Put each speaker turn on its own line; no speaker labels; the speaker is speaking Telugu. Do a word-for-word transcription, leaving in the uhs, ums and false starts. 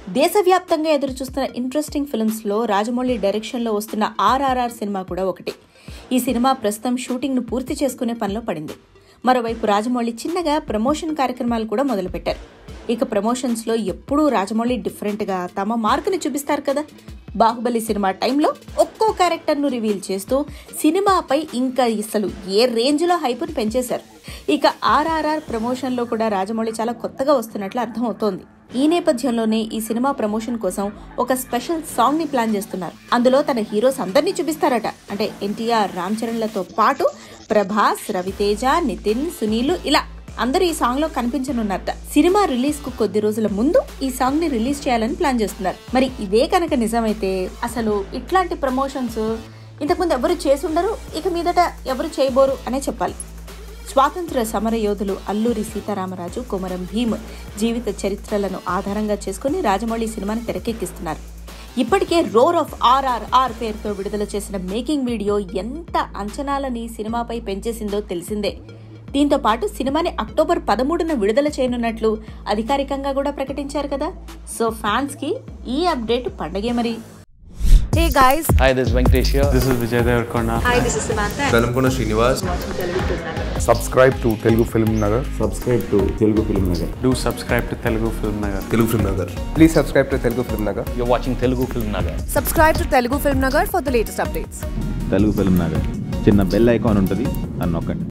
దేశవ్యాప్తంగా ఎదురుచూస్తున్న ఇంట్రెస్టింగ్ ఫిల్మ్స్లో రాజమౌళి డైరెక్షన్లో వస్తున్న ఆర్ఆర్ఆర్ సినిమా కూడా ఒకటి. ఈ సినిమా ప్రస్తుతం షూటింగ్ను పూర్తి చేసుకునే పనిలో పడింది. మరోవైపు రాజమౌళి చిన్నగా ప్రమోషన్ కార్యక్రమాలు కూడా మొదలుపెట్టారు. ఇక ప్రమోషన్స్లో ఎప్పుడూ రాజమౌళి డిఫరెంట్గా తమ మార్కుని చూపిస్తారు కదా. బాహుబలి సినిమా టైంలో ఒక్కో క్యారెక్టర్ను రివీల్ చేస్తూ సినిమాపై ఇంకా అసలు ఏ రేంజ్లో హైప్ను పెంచేశారు. ఇక ఆర్ఆర్ఆర్ ప్రమోషన్లో కూడా రాజమౌళి చాలా కొత్తగా వస్తున్నట్లు అర్థమవుతోంది. ఈ నేపథ్యంలోనే ఈ సినిమా ప్రమోషన్ కోసం ఒక స్పెషల్ సాంగ్ ని ప్లాన్ చేస్తున్నారు. అందులో తన హీరోస్ అందరినీ చూపిస్తారట. అంటే ఎన్టీఆర్, రామ్ చరణ్లతో పాటు ప్రభాస్, రవితేజ, నితిన్, సునీల్ ఇలా అందరూ ఈ సాంగ్ లో కనిపించనున్నారట. సినిమా రిలీజ్ కు కొద్ది రోజుల ముందు ఈ సాంగ్ ని రిలీజ్ చేయాలని ప్లాన్ చేస్తున్నారు. మరి ఇదే కనుక నిజమైతే అసలు ఇట్లాంటి ప్రమోషన్స్ ఇంతకుముందు ఎవరు చేసి ఉండరు, ఇక మీదట ఎవరు చేయబోరు అనే చెప్పాలి. స్వాతంత్ర సమర యోధులు అల్లూరి సీతారామరాజు, కొమరం భీమ్ జీవిత చరిత్రలను ఆధారంగా చేసుకుని రాజమౌళి సినిమాని తెరకెక్కిస్తున్నారు. ఇప్పటికే రోర్ ఆఫ్ ఆర్ఆర్ఆర్ పేరుతో విడుదల చేసిన మేకింగ్ వీడియో ఎంత అంచనాలని సినిమాపై పెంచేసిందో తెలిసిందే. దీంతో పాటు సినిమాని అక్టోబర్ పదమూడున విడుదల చేయనున్నట్లు అధికారికంగా కూడా ప్రకటించారు కదా. సో ఫ్యాన్స్ కి ఈ అప్డేట్ పండగే మరి.
Hey guys,
hi, this is Venkatesh here.
This is Vijay Devarkonda.
Hi, this is Samantha.
Velamkonda Srinivas.
Subscribe to Telugu Film Nagar.
Subscribe to Telugu Film Nagar.
Do subscribe to Telugu Film Nagar.
Telugu Film Nagar.
Please subscribe to Telugu Film Nagar.
You're watching Telugu Film Nagar.
Subscribe to Telugu Film Nagar for the latest updates.
Telugu Film Nagar. చిన్న బెల్ ఐకాన్ ఉంటుంది, అని నొక్కండి.